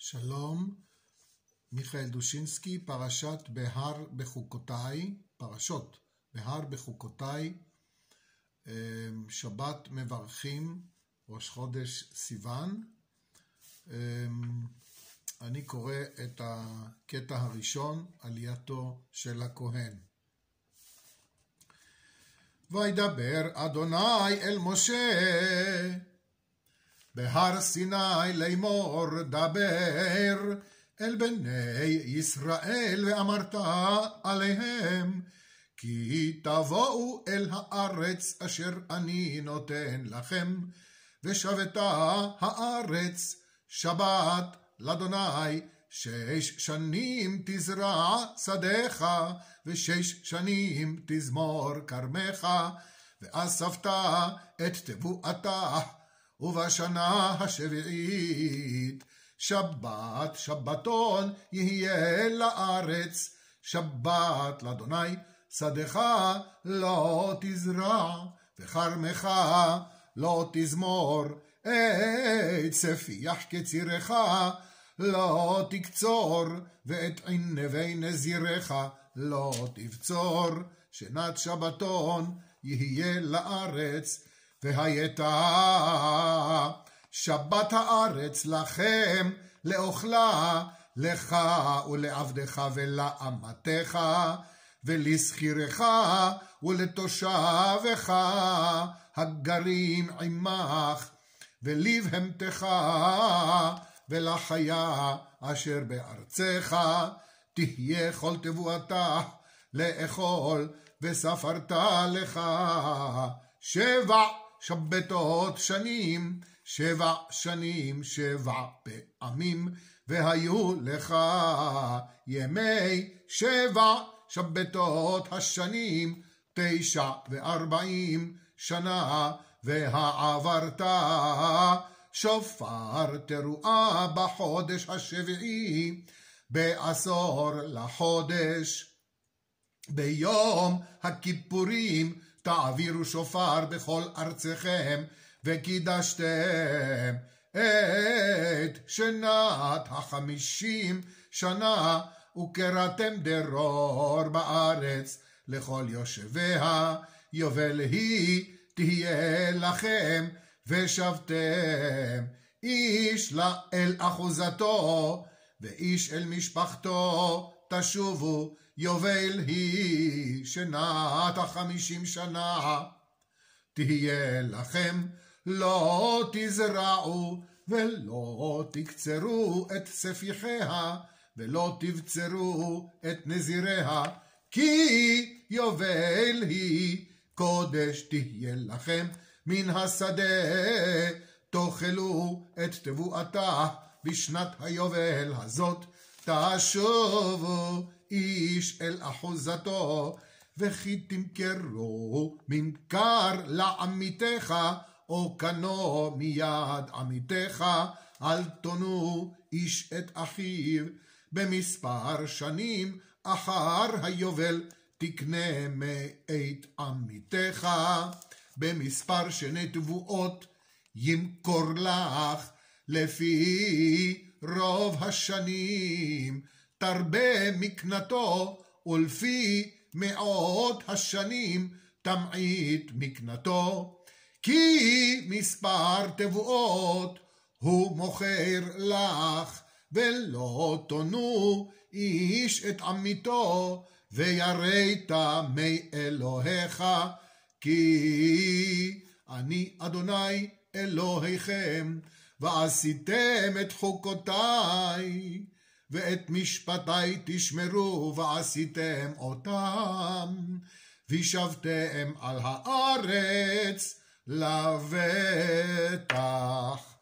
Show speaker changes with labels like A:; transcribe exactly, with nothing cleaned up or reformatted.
A: שלום, מיכאל דושינסקי, פרשת בהר בחוקותיי, פרשות בהר בחוקותיי, שבת מברכים, ראש חודש סיוון. אני קורא את הקטע הראשון, עלייתו של הכהן. וידבר אדוני אל משה בהר סיני לאמור, דבר אל בני ישראל ואמרת עליהם, כי תבואו אל הארץ אשר אני נותן לכם, ושבתה הארץ שבת לאדוני, שש שנים תזרע שדך, ושש שנים תזמור כרמך, ואספת את תבואתה, ובשנה השביעית שבת שבתון יהיה לארץ, שבת לאדוני, שדך לא תזרע, וכרמך לא תזמור, את ספיח קצירך לא תקצור, ואת ענבי נזירך לא תבצור, שנת שבתון יהיה לארץ, והייתה שבת הארץ לכם לאוכלה, לך ולעבדך ולאמתך ולשכירך ולתושבך הגרים עמך, ולבהמתך ולחיה אשר בארצך תהיה כל תבואתה לאכול, וספרת לך שבע שבתות שנים, שבע שנים שבע פעמים, והיו לך ימי שבע שבתות השנים תשע וארבעים שנה, והעברת שופר תרועה בחודש השביעי, בעשור לחודש, ביום הכיפורים תעבירו שופר בכל ארצכם, וקידשתם את שנת החמישים שנה, וקראתם דרור בארץ לכל יושביה, יובל היא תהיה לכם, ושבתם איש אל אחוזתו ואיש אל משפחתו תשובו, יובל היא שנת החמישים שנה תהיה לכם, לא תזרעו ולא תקצרו את ספיחיה, ולא תבצרו את נזיריה, כי יובל היא קודש תהיה לכם, מן השדה תאכלו את תבואתה, בשנת היובל הזאת תשובו איש אל אחוזתו, וכי תמכרו ממכר לעמיתך, או קנו מיד עמיתך, אל תונו איש את אחיו, במספר שנים אחר היובל תקנה מאת עמיתך, במספר שני תבואות ימכור לך, לפי רוב השנים תרבה מקנתו, ולפי מאות השנים תמעיט מקנתו, כי מספר תבואות הוא מוכר לך, ולא תונו איש את עמיתו, ויראת מאלוהיך, כי אני אדוני אלוהיכם, ועשיתם את חוקותיי ואת משפטיי תשמרו, ועשיתם אותם, וישבתם על הארץ לבטח.